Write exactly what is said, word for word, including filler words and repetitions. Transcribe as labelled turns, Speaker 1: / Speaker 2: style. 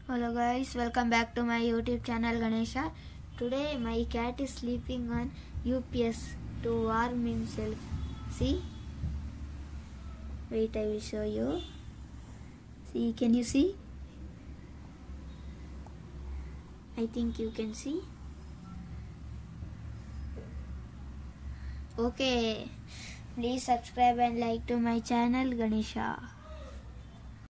Speaker 1: Hello guys, welcome back to my YouTube channel Ganesha. Today my cat is sleeping on U P S to warm himself. See? Wait, I will show you. See, can you see? I think you can see. Okay, please subscribe and like to my channel Ganesha.